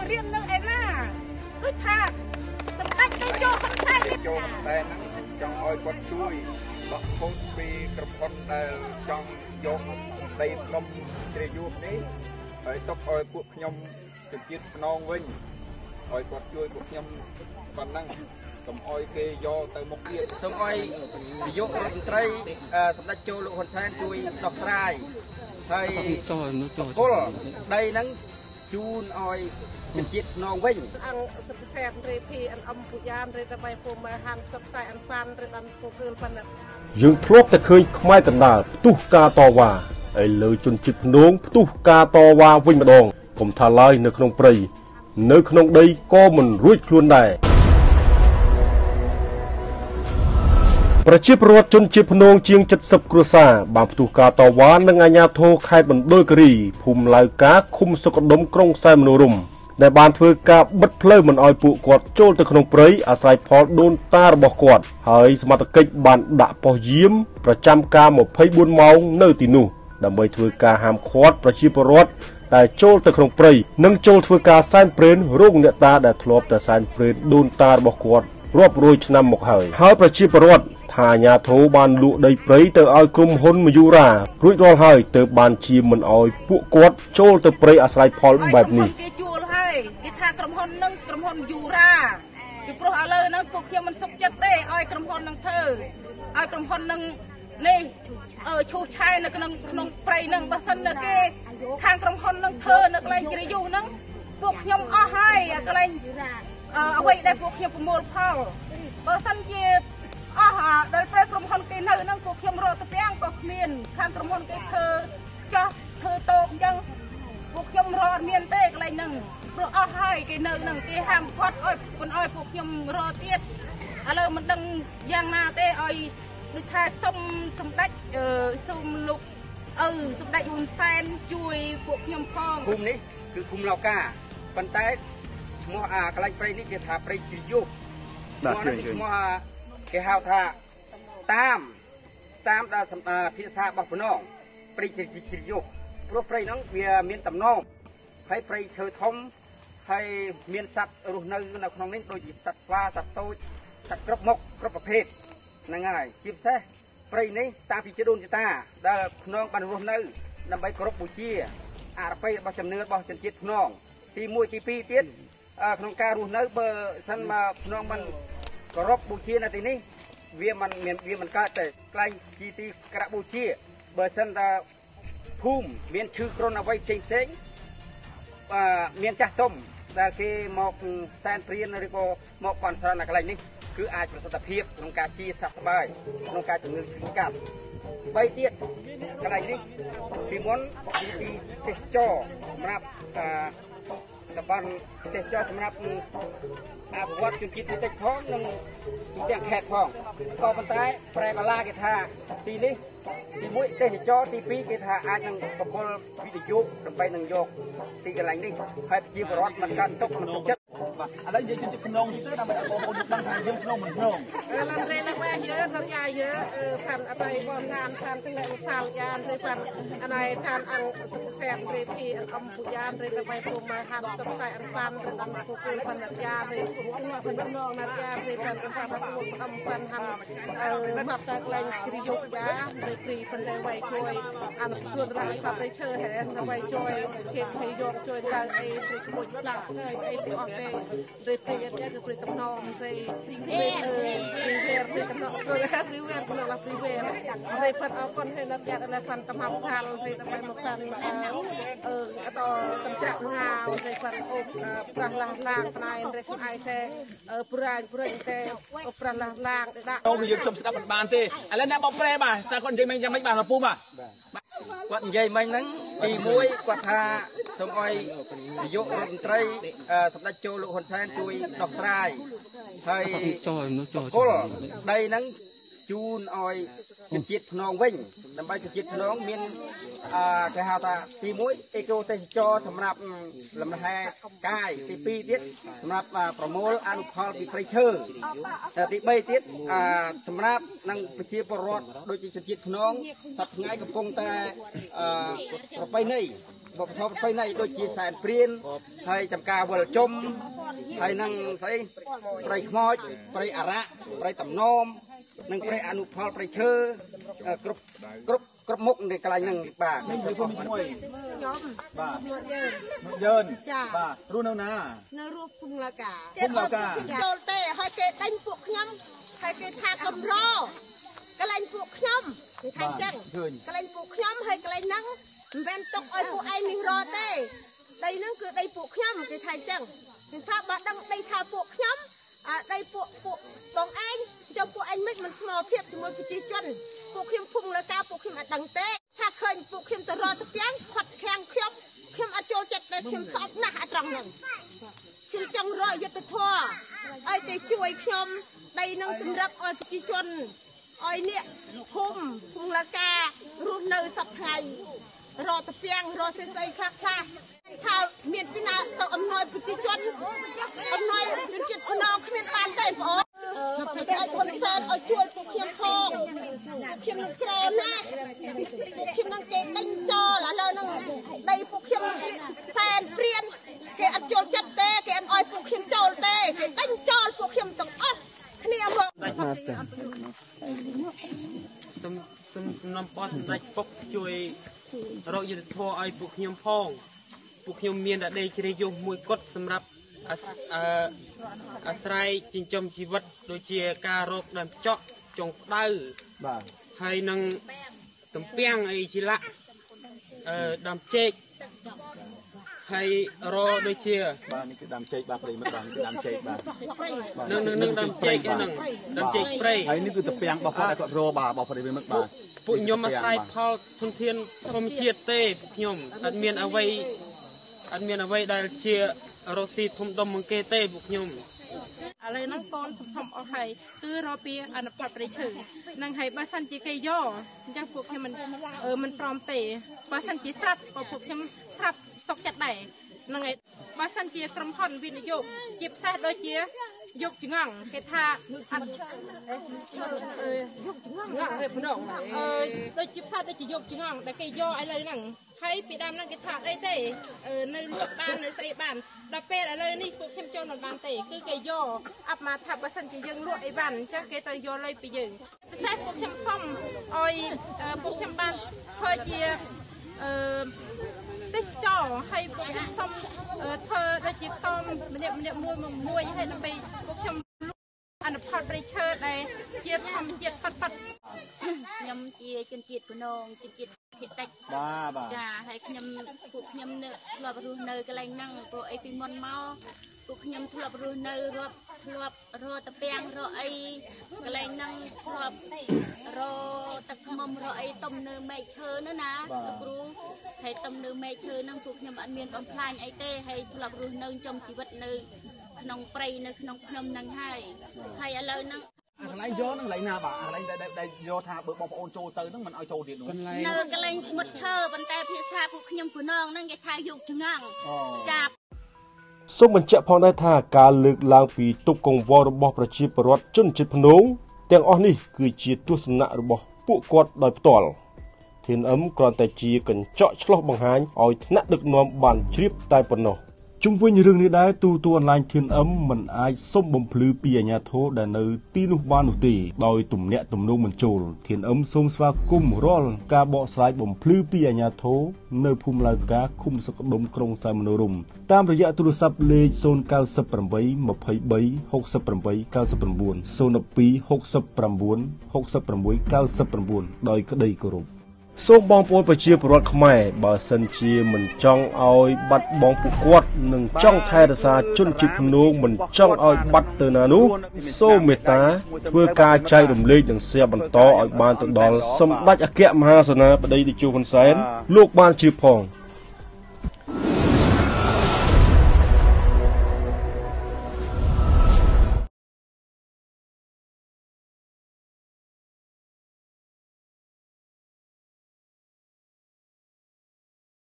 រៀងនៅឯណាដូចថាសម្ដេចទៅចូលហ៊ុនសែនចូលហ៊ុនសែនហ្នឹងចង់ឲ្យគាត់ជួយបោះពុនពីក្រុមហ៊ុនដែលចង់យកដីភ្នំជ្រាយុនេះហើយទុកឲ្យពួកខ្ញុំជំនឿភ្នងវិញឲ្យគាត់ជួយពួកខ្ញុំប៉ុណ្ណឹងកុំឲ្យគេយកទៅមុខទៀតសូមឲ្យនាយករដ្ឋមន្ត្រីសម្ដេចចូលលោកហ៊ុនសែនជួយដោះស្រាយហើយពលដីហ្នឹងជូនឲ្យជំនឿភ្នងវិញអង្គសិក្សារេភីអអំពុយានរេតបៃភូមិហានផ្សព្វផ្សាយអនហ្វានរេបានពូគឺប៉ុណ្ណឹងយើងធ្លាប់តែឃើញខ្មែរកណ្ដាលផ្ទុះការតវ៉ាហើយលើជនជាតិភ្នងផ្ទុះការតវ៉ាវិញម្ដងកុំថាឡើយនៅក្នុងព្រៃនៅក្នុងដីក៏មិនរួចខ្លួនដែរប្រជាពលរដ្ឋជនជាតិភ្នងជាង70គ្រួសារបានផ្ទុះការតវ៉ានឹងអាជ្ញាធរខេត្តមណ្ឌលគិរីភូមិឡៅកាឃុំសុកដុមក្រុងសែនមនោរម្យដែលបានធ្វើការបិទផ្លូវមិនឲ្យពួកគាត់ចូលទៅក្នុងព្រៃអាស្រ័យផលដូនតារបស់គាត់ហើយសមត្ថកិច្ចបានដាក់ប៉ុស្តិ៍យាមប្រចាំការ24ម៉ោងនៅទីនោះដើម្បីធ្វើការហាមឃាត់ប្រជាពលរដ្ឋដែលចូលទៅក្នុងព្រៃនិងចូលធ្វើការសែនព្រេនរោគអ្នកតាដែលធ្លាប់តែសែនព្រេនដូនតារបស់គាត់រាប់រយឆ្នាំមកហើយប្រជាពលរដ្ឋថាអាជ្ញាធរបានលក់ដីព្រៃទៅឲ្យក្រុមហ៊ុនមយូរ៉ារួចរាល់ហើយទើបបានជាមិនឲ្យពួកគាត់ចូលទៅព្រៃអាស្រ័យផលបែបនេះគេជួលហើយគេថាក្រុមហ៊ុននឹងក្រុមហ៊ុនយូរ៉ាពីព្រោះឥឡូវហ្នឹងពួកខ្ញុំមិនសុខចិត្តទេឲ្យក្រុមហ៊ុននឹងធ្វើឲ្យក្រុមហ៊ុននឹងនេះឈូសឆាយនៅក្នុងព្រៃហ្នឹងបើសិននៅគេខាងក្រុមហ៊ុននឹងធ្វើនៅកន្លែងជ្រយុហ្នឹងពួកខ្ញុំអស់ហើយកន្លែងអ្វីដែលពួកខ្ញុំប្រមូលផលបើសិនជាអស់ដល់ពេលក្រុមហ៊ុនគេនៅហ្នឹងពួកខ្ញុំរកទៅពាំងក៏គ្មានខាងក្រុមហ៊ុនគេធ្វើចោះធ្វើតូបអញ្ចឹងពួកខ្ញុំរកអត់មានទេកន្លែងហ្នឹងព្រោះអស់ហើយគេនៅហ្នឹងគេហាមឃាត់ឲ្យមិនឲ្យពួកខ្ញុំរកទៀតឥឡូវមិនដឹងយ៉ាងណាទេឲ្យដូចថាសុំសម្ដេចសុំលោកសម្ដេចហ៊ុនសែនជួយពួកខ្ញុំផងភូមិនេះគឺភូមិឡៅកាប៉ុន្តែឈ្មោះកន្លែងព្រៃនេះគេថាព្រៃជ្រយុឈ្មោះនេះឈ្មោះគេហៅថាតាមដល់ភាសារបស់ភ្នងព្រៃជ្រយុព្រោះព្រៃហ្នឹងវាមានតំណងហើយព្រៃឈើធំហើយមានសត្វរស់នៅក្នុងនេះដូចជាសត្វស្វាសត្វតូចសត្វគ្រប់មុខគ្រប់ប្រភេទហ្នឹងហើយជាពិសេសព្រៃនេះតាំងពីដូនជាតាដែលភ្នងបានរស់នៅដើម្បីគោរពបូជាអរបិយរបស់ជំនឿរបស់ជនជាតិភ្នងទី1ទី2ទៀតក្នុងការរស់នៅបើសិនមកភ្នងមិនគោរពបូជានៅទីនេះវាមិនកើតទេខ្លាញ់ជាទីក្រាក់បូជាបើសិនតែភូមិមានឈឺគ្រុនអ្វីផ្សេងមានចាស់ទុំដែលគេមកសែនព្រានឬក៏មកបន់ស្រន់នៅកន្លែងនេះគឺអាចប្រសិទ្ធភាពក្នុងការជាសះស្បើយក្នុងការជំនឿស្គាល់កាត់3ទៀតកន្លែងនេះពីមុនជាទីទេសចរសម្រាប់តំបន់ទេសចរសម្រាប់អភិវឌ្ឍជំនឿតិចផងនិងទាំងខេត្តផងក៏ប៉ុន្តែប្រែកលាគេថាទីនេះទី1ទេសចរទី2គេថាអាចនឹងបកលវិទ្យុដើម្បីនឹងយកទីកន្លែងនេះហើយប្រជាពលរដ្ឋមិនកើតទុកមិនទុកចិត្តបាទឥឡូវយើងជិះភ្នងទៅដើម្បីឲ្យបងប្អូនដឹងថាយើងភ្នងមិនភ្នងឡើងរេឡើងមកយើដល់យ៉ាយើផាន់អត់ឲ្យបងឋានផាន់ទាំងផាល់យ៉ានឬផាន់អណៃឋានអង្គសិក្សារេភីអំពុយានរេតបៃភូមិហានផ្សព្វផ្សាយអនហ្វានរេបានពូគឺប៉ុណ្ណឹងយ៉ារេភ្នងណាត់យ៉ារេផាន់ប្រសាទថាពូអំផាន់ហាន់មកតែកន្លែងជ្រយុយ៉ារេព្រីប៉ុន្តែໄວជួយអនុខ្លួនរកសាប់រៃឈើហែដើម្បីជួយឈេតឲ្យយកជួយឡើងអីព្រៃឈ្មោះខ្លះអីអស់ទេរេព្រីនេះគឺព្រៃតំណងរេព្រៃតំណងព្រៃរីវែនក្នុងឡាព្រីវែនរេផាត់អកូនហើយណាត់យ៉ាដល់ផាន់តំហាប់ខាលរេដើម្បីមកខាលអតតំច្រាក់ងារេផាត់អូប្រាស់ឡាឡាងផ្នែករេស្អៃតែប្រាញ់តែប្រាស់ឡាឡាងដាក់អូយើងជុំស្ដាប់មិនបានទេឥឡូវអ្នកបកប្រែបាទតើគាត់និយាយមិនយ៉ាងម៉េចបាទពូបាទគាត់និយាយមិញហ្នឹងទី1គាត់ថាសូមឲ្យនាយករដ្ឋមន្ត្រីសម្ដេចចូលលោកហ៊ុនសែនជួយដោះស្រាយហើយពលដីហ្នឹងជូនឲ្យជនជាតិភ្នងវិញដើម្បីជនជាតិភ្នងមានគេហៅថាទី1អេកូទេសចរសម្រាប់លំហែកាយទី2ទៀតសម្រាប់ប្រមូលអនុផលពីព្រៃឈើទី3ទៀតសម្រាប់នឹងប្រជាពលរដ្ឋដូចជាជនជាតិភ្នងសប្តាហ៍ថ្ងៃកំពុងតែប្រពៃណីបបធប់ស្អីណៃដូចជាសែនព្រៀនហើយចំការវល់ជុំហើយនឹងស្អីប្រៃខ្មោចប្រៃអារ៉ាប្រៃតំណមនិងប្រៃអនុផលប្រៃឈើគ្រប់មុខនៅកន្លែងហ្នឹងបាទនេះគឺខ្ញុំខ្ញុំបាទយើងបាទរស់នៅណានៅរស់ភូមិឡាកាចូលទេហើយគេដេញពួកខ្ញុំហើយគេថាកំរកន្លែងពួកខ្ញុំគេថាអញ្ចឹងកន្លែងពួកខ្ញុំហើយកន្លែងហ្នឹងមិនមែនຕົកឲ្យពួកឯងនេះរទេដីហ្នឹងគឺដីពួកខ្ញុំគេថាអញ្ចឹងគេថាបើដឹងដីថាពួកខ្ញុំដីពួកបងឯងចូលពួកឯងមិនស្មើភាពជាមួយប្រជាជនពួកខ្ញុំភូមិលើការពួកខ្ញុំអត់ដឹងទេថាឃើញពួកខ្ញុំទៅរត់ទៅផ្ទាំងខាត់ខាំងខ្ញុំអត់ចូលចិត្តទេខ្ញុំសោកណាស់អត់ត្រង់ហ្នឹងខ្ញុំចង់រកយុទ្ធធម៌ឲ្យតែជួយខ្ញុំដីនឹងសម្រាប់ឲ្យប្រជាជនឲ្យនេះភូមិលើការរស់នៅសប្ថ្ងៃរត់ទៅផ្ទាំងរត់ស្អីខ្លះថាមានពីណាទៅអំណោយប្រជាជនអំណោយជនជាតិភ្នងគ្មានបានទេបងអូនឲ្យហ៊ុនសែនឲ្យជួយពួកខ្ញុំផងខ្ញុំនឹងក្រណាស់ខ្ញុំនឹងគេដេញចោលឥឡូវហ្នឹងដីពួកខ្ញុំសែនព្រៀនគេអត់ចូលចិត្តទេគេអត់ឲ្យពួកខ្ញុំចូលទេគេដេញចោលពួកខ្ញុំទាំងអស់គ្នាមកសំណបសម្ដេចពុកជួយរកយុទ្ធធម៌ឲ្យពួកខ្ញុំផងពួកខ្ញុំមានតែដេកជ្រេយុះមួយគត់សម្រាប់អាស្រ័យចិញ្ចឹមជីវិតដូចជាការរកដើមចក់ចុងក្តៅបាទហើយនឹងតំពាំងអីជាលាក់ដើមចេកហើយរកដូចជាបាទនេះគឺដើមចេកបាទប្រិមិត្តបាទនេះគឺដើមចេកបាទនឹងដើមចេកហ្នឹងដើមចេកព្រៃហើយនេះគឺតំពាំងរបស់គាត់ដែលគាត់រកបាទប្រិមិត្តបាទពួកខ្ញុំអាស្រ័យផលធនធានធម្មជាតិទេពួកខ្ញុំអត់មានអ្វីដែលជារស់ស៊ីធំដុំមកគេទេពួកខ្ញុំឥឡូវហ្នឹងកូនធំអស់ហើយគឺរកពីអនុផលប្រៃឈើនឹងហើយបើសិនជាគេយកអញ្ចឹងពួកខ្ញុំមិនព្រមទេបើសិនជាស្រាប់ពួកខ្ញុំស្រាប់សុកចិត្តដែរហ្នឹងហើយបើសិនជាក្រុមហ៊ុនវិនិយោគជាផ្សេងដូចជាយកចងគេថាយកចងដូចជាផ្សេងដូចជាយកចងដែលគេយកឥឡូវហ្នឹងហើយពីដើមហ្នឹងគេថាអីទេនៅលក់បាននៅស្អីបានដល់ពេលឥឡូវនេះពួកខ្ញុំចូលមិនបានទេគឺគេយកអាប់មកថាបើសិនជាយើងលក់អីបានអញ្ចឹងគេទៅយកលុយពីយើងពិសេសពួកខ្ញុំសុំឲ្យពួកខ្ញុំបានធ្វើជាទេសចរហើយពួកខ្ញុំសុំធ្វើដូចជាតម្នាក់មួយហើយដើម្បីពួកខ្ញុំអនុផលប្រៃឈើដែលជាធម្មជាតិប៉ាត់ខ្ញុំជាជនជាតិភ្នងជនជាតិភាគតិចចាហើយពួកខ្ញុំនៅធ្លាប់រស់នៅកន្លែងហ្នឹងព្រោះអីពីមុនមកពួកខ្ញុំធ្លាប់រស់នៅធ្លាប់រកតាពាំងរកអីកន្លែងហ្នឹងធ្លាប់រកទឹកស្មុំរកអីទុំនៅមែកឈើនោះណាលោកគ្រូហើយទុំនៅមែកឈើហ្នឹងពួកខ្ញុំអត់មានបំផ្លាញអីទេហើយធ្លាប់រស់នៅចំជីវិតនៅក្នុងព្រៃនៅក្នុងភ្នំហ្នឹងហើយឥឡូវហ្នឹងកន្លែងយកហ្នឹងកន្លែងណាបាទកន្លែងដែលយកថាបើបងប្អូនចូលទៅហ្នឹងមិនឲ្យចូលទៀតនោះនៅកន្លែងស្មុតឈើប៉ុន្តែភាសាពួកខ្ញុំភ្នងហ្នឹងគេថាយកចង្ងចាប់សូមបញ្ជាក់ផងដែរថាការលើកឡើងពីទុកកង្វល់របស់ប្រជាពលរដ្ឋជនជាតិភ្នងទាំងអស់នេះគឺជាទស្សនៈរបស់ពួកគាត់ដោយផ្ទាល់ធានអឹមគ្រាន់តែជាកញ្ចក់ឆ្លុះបង្ហាញឲ្យថ្នាក់ដឹកនាំបានជ្រាបតែប៉ុណ្ណោះជុំវិញរឿងនេះដែរទូអនឡាញធានអឹមមិនអាចសុំបំភ្លឺពីអាជ្ញាធរដែលនៅទីនោះបាននោះទេដោយទំនាក់ទំនងមិនចូលធានអឹមសូមស្វាគមន៍រាល់ការបកស្រាយបំភ្លឺពីអាជ្ញាធរនៅភូមិឡៅកាឃុំសក្ដុមក្រុងសែនមនោរម្យតាមរយៈទូរស័ព្ទលេខ098 23 68 99 012 69 66 99ដោយក្តីគោរពសូមបងប្អូនប្រជាពលរដ្ឋខ្មែរបើសិនជាមិនចង់ឲ្យបាត់បង់ពួកគាត់និងចង់ថែរក្សាជនជាតិភ្នងមិនចង់ឲ្យបាត់ទៅណានោះសូមមេត្តាធ្វើការចែករំលែកនិងshareបន្តឲ្យបានទៅដល់សម្ដេចអគ្គមហាសេនាបតីតេជោហ៊ុនសែនលោកបានជឿផង